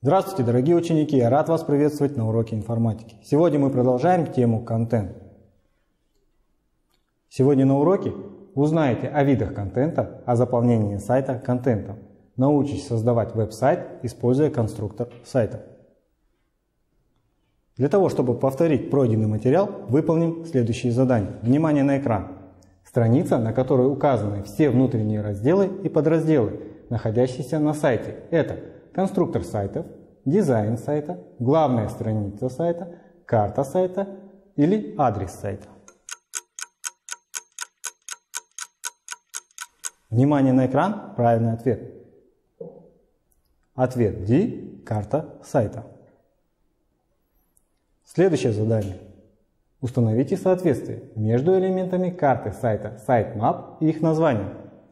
Здравствуйте, дорогие ученики! Я рад вас приветствовать на уроке информатики. Сегодня мы продолжаем тему контент. Сегодня на уроке узнаете о видах контента, о заполнении сайта контентом. Научитесь создавать веб-сайт, используя конструктор сайта. Для того, чтобы повторить пройденный материал, выполним следующие задания. Внимание на экран. Страница, на которой указаны все внутренние разделы и подразделы, находящиеся на сайте. Это конструктор сайтов, дизайн сайта, главная страница сайта, карта сайта или адрес сайта. Внимание на экран. Правильный ответ. Ответ D. Карта сайта. Следующее задание. Установите соответствие между элементами карты сайта sitemap и их названием.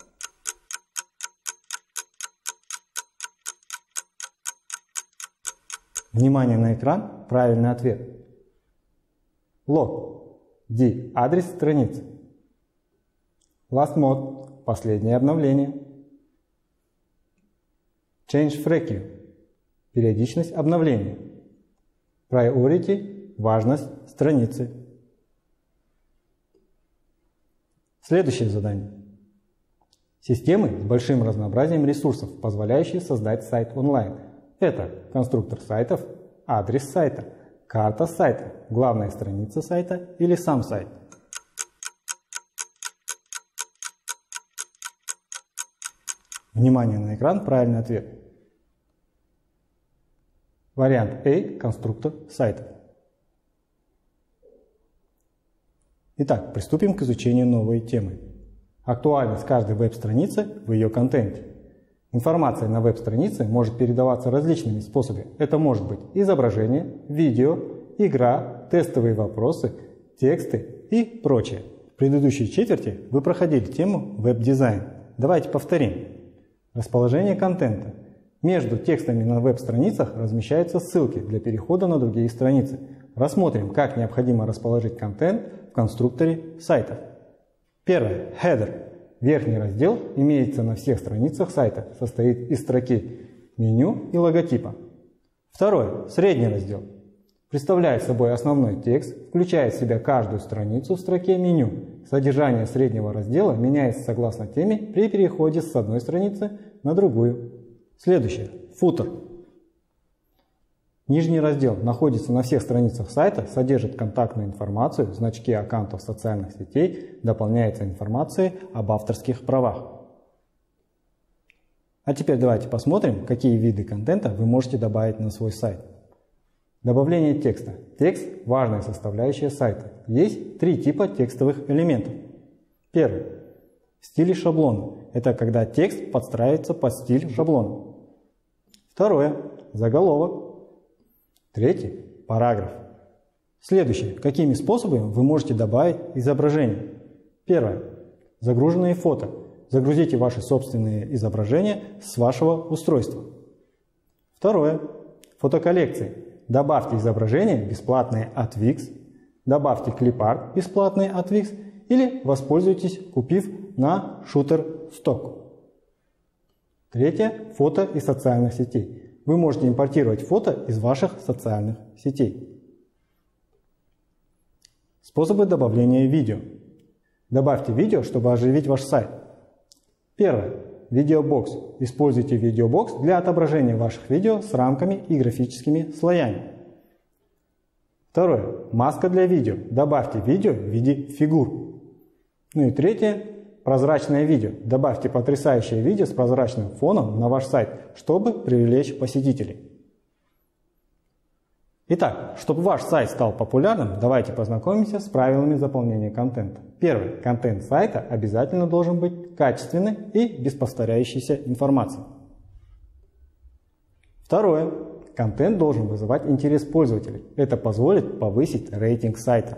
Внимание на экран. Правильный ответ. Log. D. Адрес страницы. Last mode. Последнее обновление. Change frequency. Периодичность обновления. Priority. Важность страницы. Следующее задание. Системы с большим разнообразием ресурсов, позволяющие создать сайт онлайн. Это конструктор сайтов, адрес сайта, карта сайта, главная страница сайта или сам сайт. Внимание на экран. Правильный ответ. Вариант А. Конструктор сайтов. Итак, приступим к изучению новой темы. Актуальность каждой веб-страницы в ее контенте. Информация на веб-странице может передаваться различными способами. Это может быть изображение, видео, игра, тестовые вопросы, тексты и прочее. В предыдущей четверти вы проходили тему веб-дизайн. Давайте повторим. Расположение контента. Между текстами на веб-страницах размещаются ссылки для перехода на другие страницы. Рассмотрим, как необходимо расположить контент в конструкторе сайтов. Первое. Header. Верхний раздел имеется на всех страницах сайта, состоит из строки меню и логотипа. Второе. Средний раздел. Представляет собой основной текст, включает в себя каждую страницу в строке меню. Содержание среднего раздела меняется согласно теме при переходе с одной страницы на другую. Следующее. Footer. Нижний раздел находится на всех страницах сайта, содержит контактную информацию, значки аккаунтов социальных сетей, дополняется информацией об авторских правах. А теперь давайте посмотрим, какие виды контента вы можете добавить на свой сайт. Добавление текста. Текст – важная составляющая сайта. Есть три типа текстовых элементов. Первый. В стиле шаблона. Это когда текст подстраивается под стиль шаблона. Второе. Заголовок. Третий – параграф. Следующее. Какими способами вы можете добавить изображение? Первое. Загруженные фото. Загрузите ваши собственные изображения с вашего устройства. Второе. Фотоколлекции. Добавьте изображения, бесплатные от Wix. Добавьте клипарт, бесплатные от Wix. Или воспользуйтесь, купив на Shutterstock. Третье. Фото из социальных сетей. Вы можете импортировать фото из ваших социальных сетей. Способы добавления видео. Добавьте видео, чтобы оживить ваш сайт. Первое. Видеобокс. Используйте видеобокс для отображения ваших видео с рамками и графическими слоями. Второе. Маска для видео. Добавьте видео в виде фигур. Ну и третье. Прозрачное видео. Добавьте потрясающее видео с прозрачным фоном на ваш сайт, чтобы привлечь посетителей. Итак, чтобы ваш сайт стал популярным, давайте познакомимся с правилами заполнения контента. Первое. Контент сайта обязательно должен быть качественной и без повторяющейся информации. Второе. Контент должен вызывать интерес пользователей. Это позволит повысить рейтинг сайта.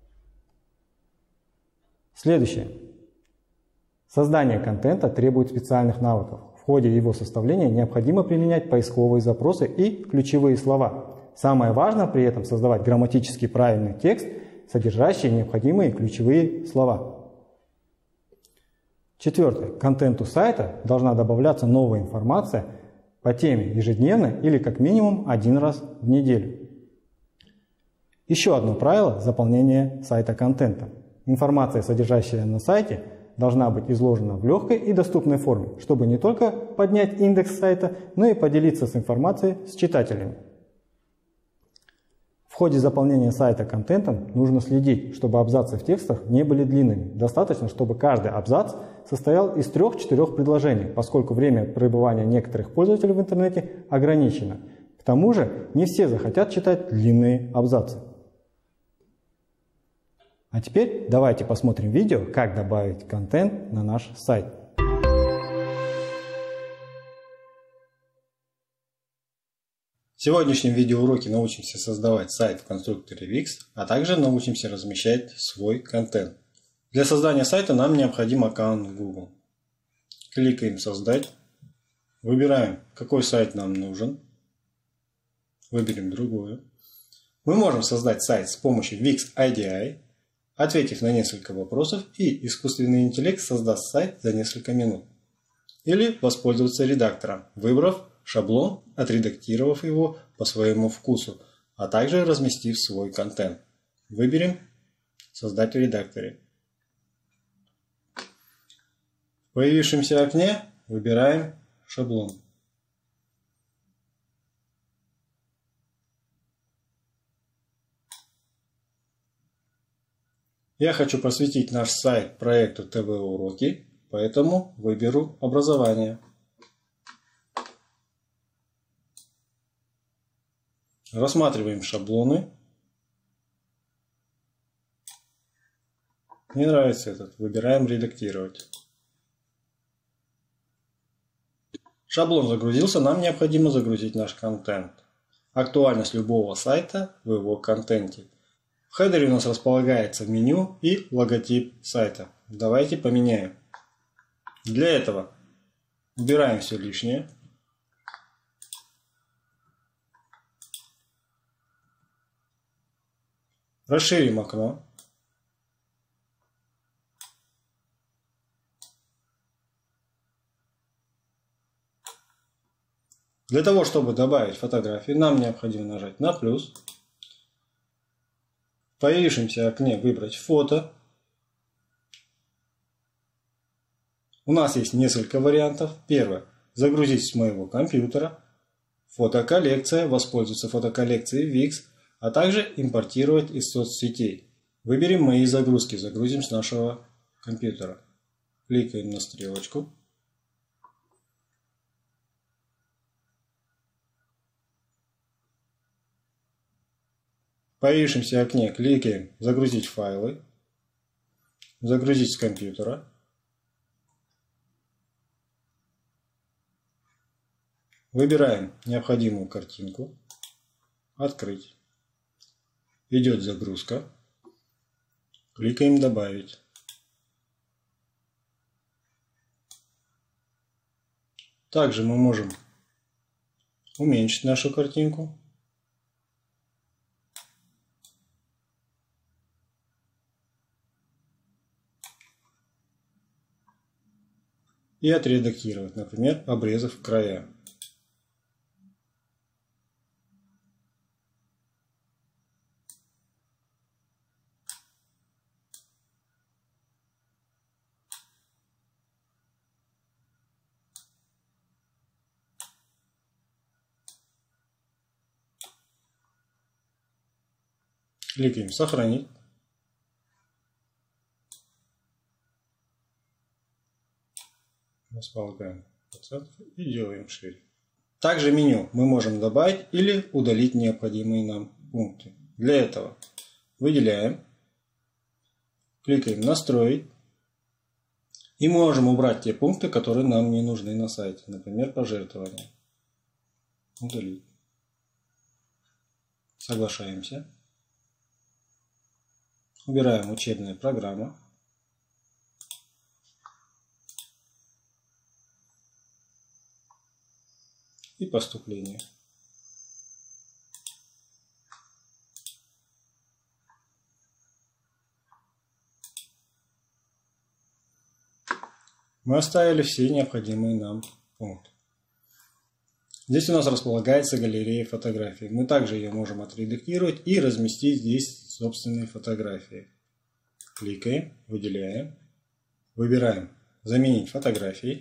Следующее. Создание контента требует специальных навыков. В ходе его составления необходимо применять поисковые запросы и ключевые слова. Самое важное при этом создавать грамматически правильный текст, содержащий необходимые ключевые слова. Четвертое. К контенту сайта должна добавляться новая информация по теме ежедневно или как минимум один раз в неделю. Еще одно правило заполнения сайта контентом. Информация, содержащаяся на сайте, должна быть изложена в легкой и доступной форме, чтобы не только поднять индекс сайта, но и поделиться с информацией с читателями. В ходе заполнения сайта контентом нужно следить, чтобы абзацы в текстах не были длинными. Достаточно, чтобы каждый абзац состоял из 3-4 предложений, поскольку время пребывания некоторых пользователей в интернете ограничено. К тому же не все захотят читать длинные абзацы. А теперь давайте посмотрим видео, как добавить контент на наш сайт. В сегодняшнем видеоуроке научимся создавать сайт в конструкторе Wix, а также научимся размещать свой контент. Для создания сайта нам необходим аккаунт в Google. Кликаем «Создать», выбираем, какой сайт нам нужен, выберем другой. Мы можем создать сайт с помощью Wix IDE, ответив на несколько вопросов, и искусственный интеллект создаст сайт за несколько минут. Или воспользоваться редактором, выбрав шаблон, отредактировав его по своему вкусу, а также разместив свой контент. Выберем «Создать в редакторе». В появившемся окне выбираем шаблон. Я хочу посвятить наш сайт проекту ТВ-уроки, поэтому выберу «Образование». Рассматриваем шаблоны. Мне нравится этот. Выбираем «Редактировать». Шаблон загрузился, нам необходимо загрузить наш контент. Актуальность любого сайта в его контенте. В хедере у нас располагается меню и логотип сайта. Давайте поменяем. Для этого убираем все лишнее. Расширим окно. Для того, чтобы добавить фотографии, нам необходимо нажать на плюс. В появившемся окне выбрать фото. У нас есть несколько вариантов. Первое. Загрузить с моего компьютера. Фотоколлекция. Воспользоваться фотоколлекцией Wix. А также импортировать из соцсетей. Выберем «Мои загрузки». Загрузим с нашего компьютера. Кликаем на стрелочку. В появившемся окне кликаем «Загрузить файлы», «Загрузить с компьютера». Выбираем необходимую картинку, «Открыть». Идет загрузка. Кликаем «Добавить». Также мы можем уменьшить нашу картинку. И отредактировать, например, обрезав края. Кликаем «Сохранить». Располагаем и делаем шире. Также меню мы можем добавить или удалить необходимые нам пункты. Для этого выделяем, кликаем «Настроить» и можем убрать те пункты, которые нам не нужны на сайте. Например, пожертвования. Удалить. Соглашаемся. Убираем учебная программа. И поступление. Мы оставили все необходимые нам пункты. Здесь у нас располагается галерея фотографий. Мы также ее можем отредактировать и разместить здесь собственные фотографии. Кликаем, выделяем, выбираем «Заменить фотографии».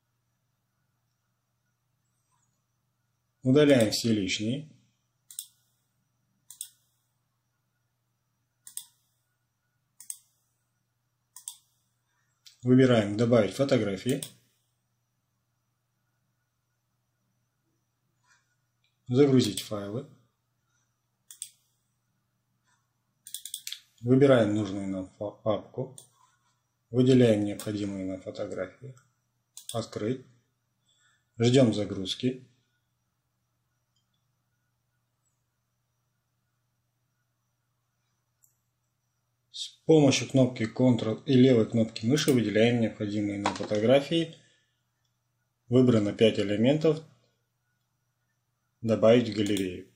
Удаляем все лишние. Выбираем «Добавить фотографии». Загрузить файлы. Выбираем нужную нам папку. Выделяем необходимые нам фотографии. Открыть. Ждем загрузки. С помощью кнопки Ctrl и левой кнопки мыши выделяем необходимые нам фотографии. Выбрано 5 элементов. Добавить в галерею.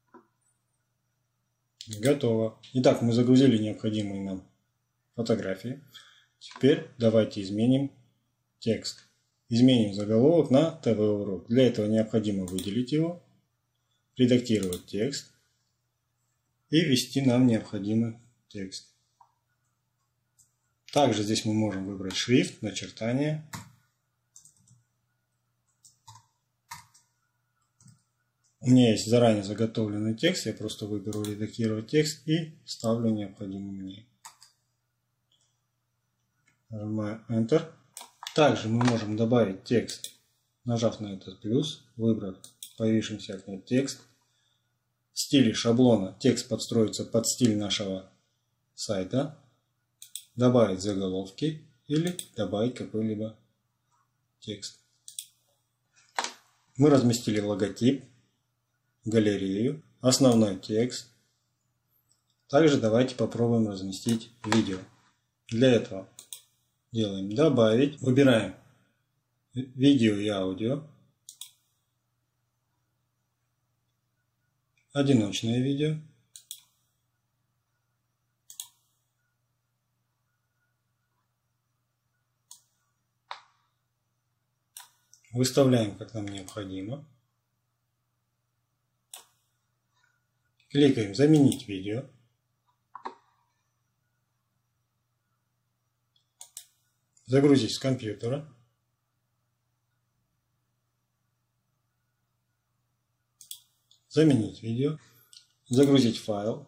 Готово. Итак, мы загрузили необходимые нам фотографии. Теперь давайте изменим текст. Изменим заголовок на ТВ-урок. Для этого необходимо выделить его, редактировать текст и ввести нам необходимый текст. Также здесь мы можем выбрать шрифт, начертание. У меня есть заранее заготовленный текст, я просто выберу редактировать текст и ставлю необходимый мне. Нажимаю Enter. Также мы можем добавить текст, нажав на этот плюс, выбрав появившийся окне текст. В стиле шаблона текст подстроится под стиль нашего сайта. Добавить заголовки или добавить какой-либо текст. Мы разместили логотип, галерею, основной текст. Также давайте попробуем разместить видео. Для этого делаем добавить, выбираем видео и аудио, одиночное видео, выставляем как нам необходимо. Кликаем «Заменить видео». Загрузить с компьютера. Заменить видео. Загрузить файл.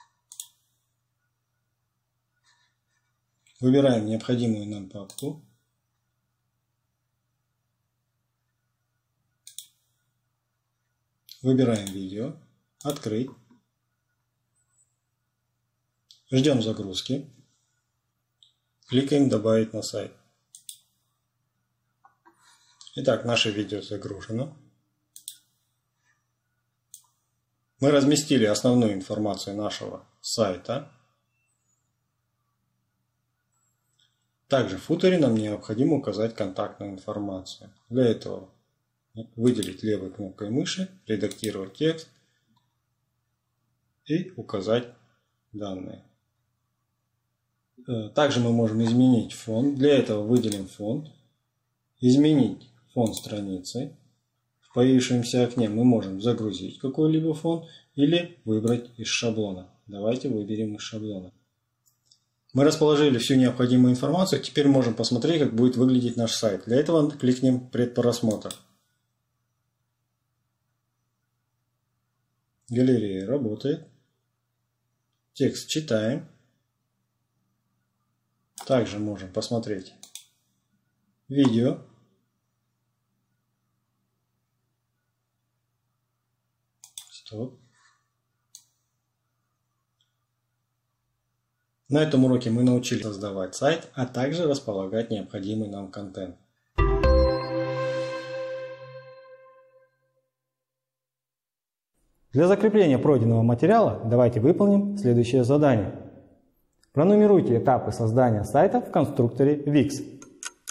Выбираем необходимую нам папку. Выбираем видео. Открыть. Ждем загрузки. Кликаем «Добавить на сайт». Итак, наше видео загружено. Мы разместили основную информацию нашего сайта. Также в футере нам необходимо указать контактную информацию. Для этого выделить левой кнопкой мыши, редактировать текст и указать данные. Также мы можем изменить фон. Для этого выделим фон. Изменить фон страницы. В появившемся окне мы можем загрузить какой-либо фон или выбрать из шаблона. Давайте выберем из шаблона. Мы расположили всю необходимую информацию. Теперь можем посмотреть, как будет выглядеть наш сайт. Для этого кликнем «Предпросмотр». Галерея работает. Текст читаем. Также можем посмотреть видео. Стоп. На этом уроке мы научились создавать сайт, а также располагать необходимый нам контент. Для закрепления пройденного материала давайте выполним следующее задание. Пронумеруйте этапы создания сайта в конструкторе Wix.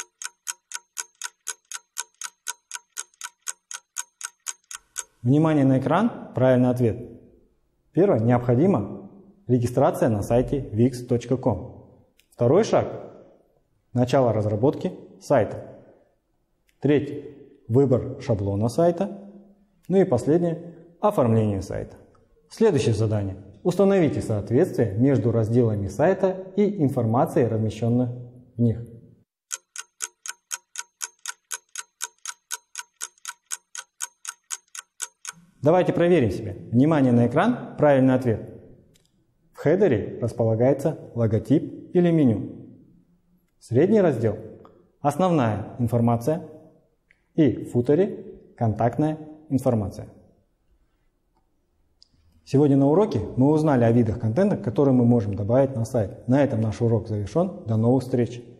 Внимание на экран, правильный ответ. Первое, необходима регистрация на сайте wix.com. Второй шаг – начало разработки сайта. Третий – выбор шаблона сайта. Ну и последнее – оформление сайта. Следующее задание. Установите соответствие между разделами сайта и информацией, размещенной в них. Давайте проверим себя. Внимание на экран, правильный ответ. В хедере располагается логотип или меню. Средний раздел – основная информация, и в футере – контактная информация. Сегодня на уроке мы узнали о видах контента, которые мы можем добавить на сайт. На этом наш урок завершен. До новых встреч!